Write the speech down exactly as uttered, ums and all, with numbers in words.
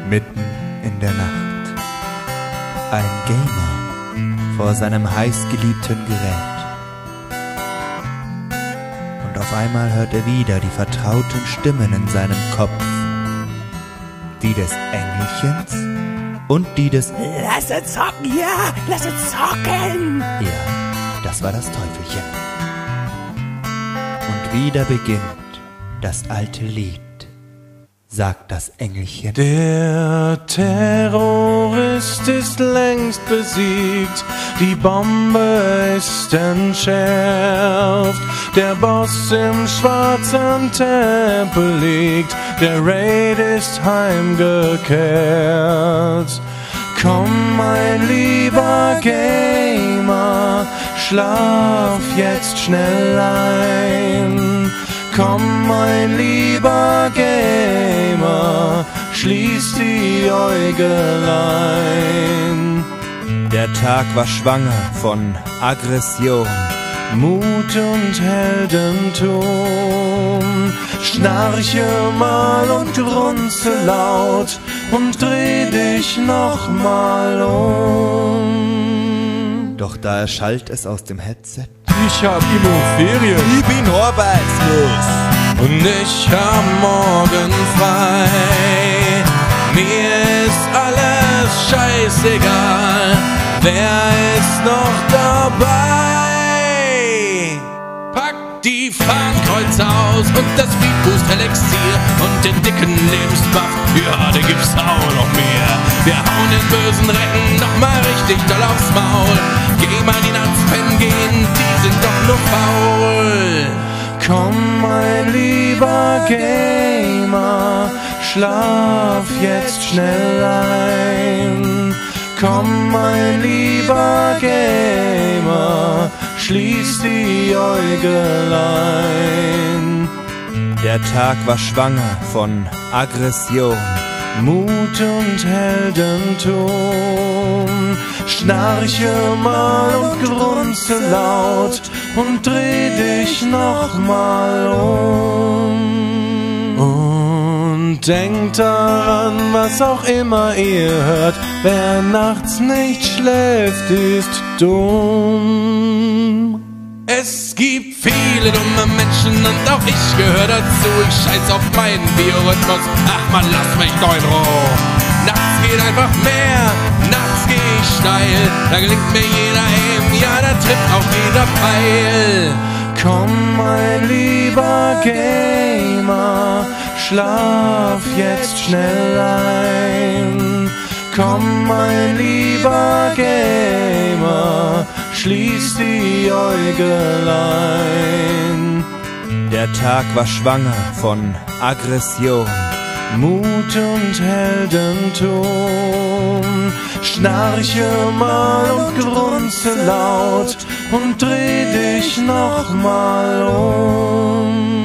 Mitten in der Nacht. Ein Gamer vor seinem heißgeliebten Gerät. Und auf einmal hört er wieder die vertrauten Stimmen in seinem Kopf. Die des Engelchens und die des Lass uns zocken, ja, lass uns zocken. Ja, das war das Teufelchen. Und wieder beginnt das alte Lied, sagt das Engelchen. Der Terrorist ist längst besiegt, die Bombe ist entschärft, der Boss im schwarzen Tempel liegt, der Raid ist heimgekehrt. Komm, mein lieber Gamer, schlaf jetzt schnell ein. Komm, mein lieber Gamer, schließ die Äugelein. Der Tag war schwanger von Aggression, Mut und Heldentum. Schnarche mal und grunze laut und dreh dich noch mal um. Doch da erschallt es aus dem Headset. Ich hab Immo-Ferien. Ich bin arbeitslos. Und ich hab morgen frei. Mir ist alles scheißegal. Wer ist noch dabei? Pack die Fahnenkreuze aus und das Speedboost-Elixier und den dicken Lebensbuff. Ja, da gibt's auch noch mehr. Wir hauen den bösen Recken noch mal richtig doll aufs Maul. Geh mal die nachts pennen gehen, die sind doch nur faul. Komm, mein lieber Gamer, schlaf jetzt schnell ein. Komm, mein lieber Gamer, schließ die Äugelein. Der Tag war schwanger von Aggression, Mut und Heldentum. Schnarche mal und grunze laut und dreh dich noch mal um. Und denkt daran, was auch immer ihr hört, wer nachts nicht schläft, ist dumm. Es gibt viele dumme Menschen und auch ich gehöre dazu. Ich scheiß auf meinen Biorhythmus, ach man, lass mich doch in Ruhe. Nachts geht einfach mehr, nachts geh ich steil. Da gelingt mir jeder Aim, ja, da trifft auch jeder Pfeil. Komm, mein lieber Gamer, schlaf jetzt schnell ein. Komm, mein lieber Gamer, schließ die Äugelein. Der Tag war schwanger von Aggression, Mut und Heldentum. Schnarche mal und grunze laut und dreh dich noch mal um.